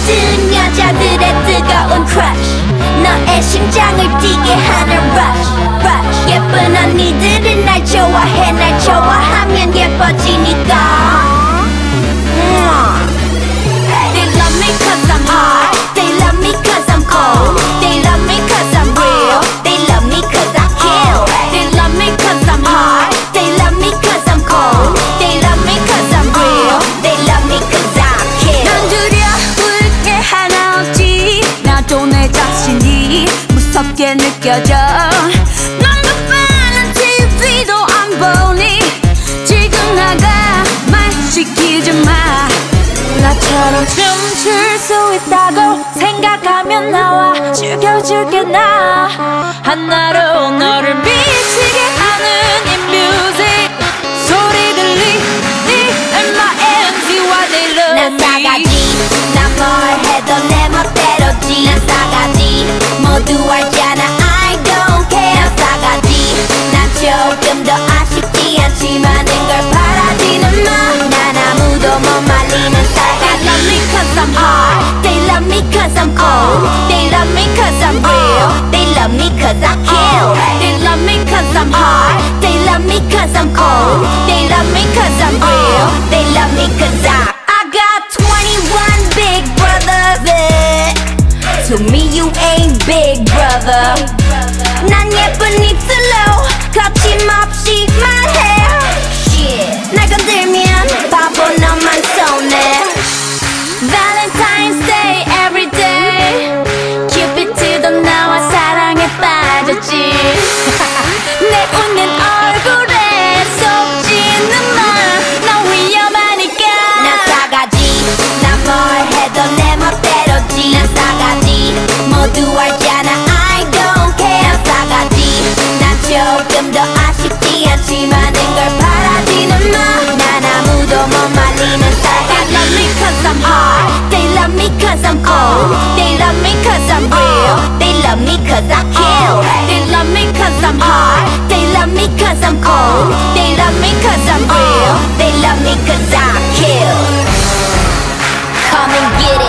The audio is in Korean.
모든 여자들의 뜨거운 crush 너의 심장을 뛰게 하는 rush rush 예쁜 언니들은 날 좋아해 날 좋아하면 예뻐지니까 They love me cause I'm hot They love me cause I'm cold They love me cause I'm real They love me cause I kill They love me cause I'm hot They love me cause I'm cold They love me cause I'm real They love me cause I kill 난 두려울 게 하나 없지 나도 내 자신이 무섭게 느껴져 넌 높아는 TV도 안 보니 지금 나가 말 시키지 마 나처럼 춤출 수 있다고 생각하면 나와 죽여줄게 나 하나로 너를 미치게 하는 이 뮤직 소리 들리니 M.I.N.G.Y they love 난 me 싸가지 난 뭘 해도 내 멋대로지 난 싸가지 모두 알잖아 I don't care 난 싸가지 난 조금 더 아쉽지 않지만 걸 바라지는 마난 아무도 못 말리는 싸가지 They love me cause I'm hot They love me cause I'm cold They love me cause I'm real They love me cause I kill They love me cause I'm hot They love me cause I'm cold They love me cause I'm real They love me cause I got 21 big brothers To me you ain't big brother 난 예쁜 입술로 거침없이 말해 날 건들면 바보 너만 손해 Valentine's Day every day 큐피드도 나와 사랑에 빠졌지 내 웃는 얼굴에 속지는 마넌 위험하니까 난 싸가지 난 뭘 해도 내 멋대로지 난 싸가지 모두 알잖아 I don't care 난 싸가지 난 조금 더 아쉽지 않지만 걸 바라지는 마난 아무도 못 말리는 싸가지 They love me cause I'm hot They love me cause I'm cold They love me cause I'm real They love me cause I kill They love me cause I'm hot They love me cause I'm cold They love me cause I'm real They love me cause I kill Come and get it